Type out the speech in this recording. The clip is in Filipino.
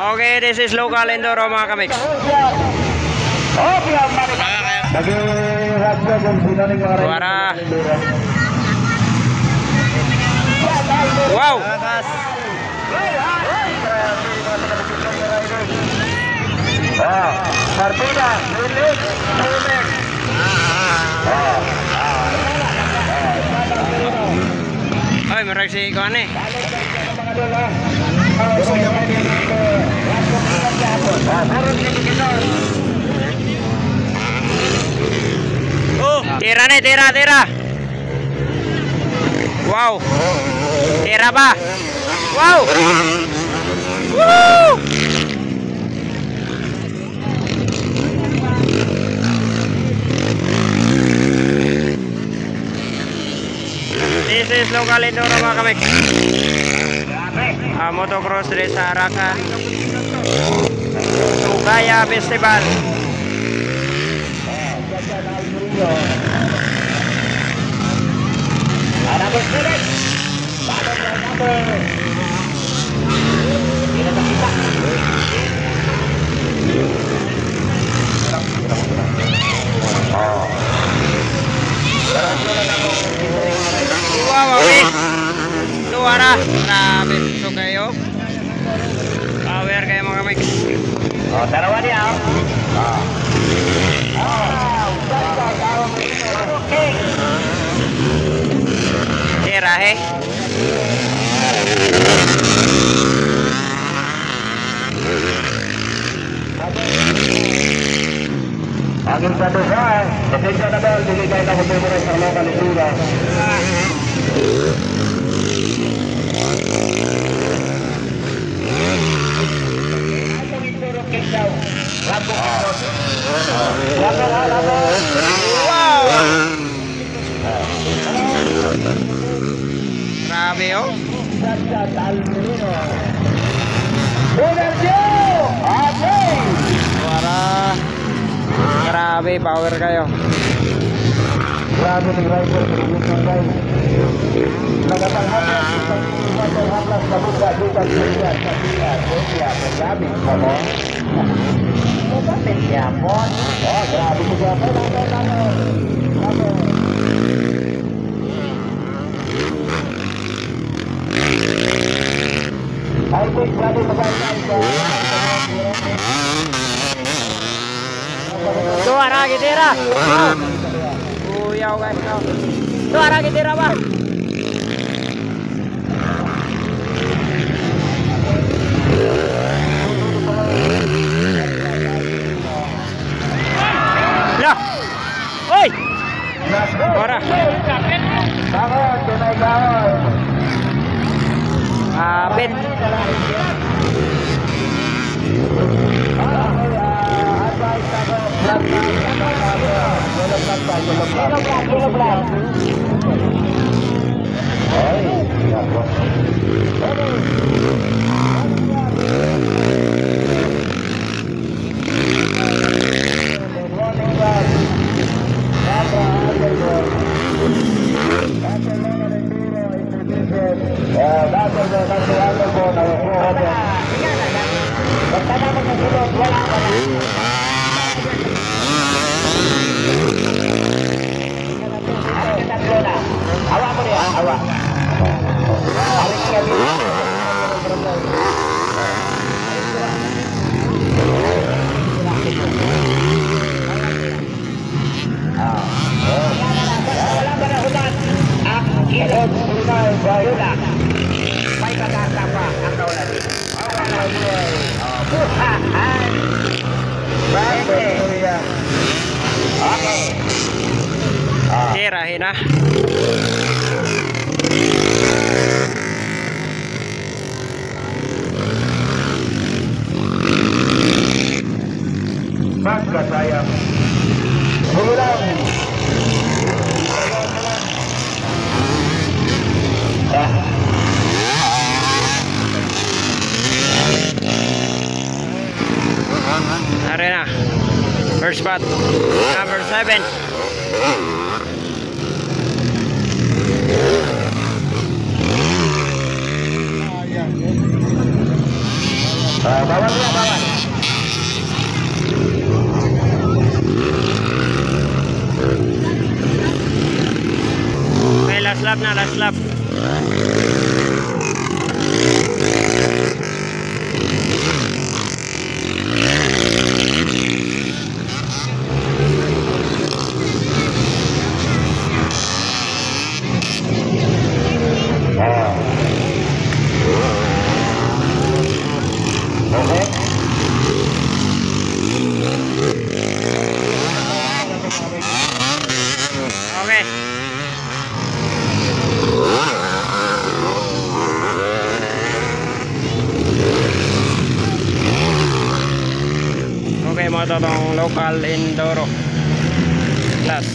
Okay, this is local enduro mga kamix. Suara. Wow. Ay, merek si ikuan nih. Tira nih, tira. Wow. Tira pa. Wow. Woo! This is local enduro mga kamik. Motocross dari sa Arakan Sugaya Festival. Wow, suara grabe so kayo. Power kayo mga mix. Oh, dalawa niya. Tirahe. Angin satu saya, ketika ada dilihat aku bergerak ke lokal juga. Wow. Grabe oh. Suara. Grabe power kayo. Grabe ng rider ng guys. Nagatanghal sa pagkaklas sa buka dito sa grabe mo. Bakit yapon? Oh, grabe mo yapon. Ay, grabe maganda. Suara gitira. Uyaw guys. Suara gitira ba? Ya. Oi. Suara. Apit. Tirahin na. Bangga saya. Ulang. Arena. First spot. Number 7. Bawal ya, bawal. Okay, last lap na, last lap. Okay. Okay, mo to tong local Enduro class.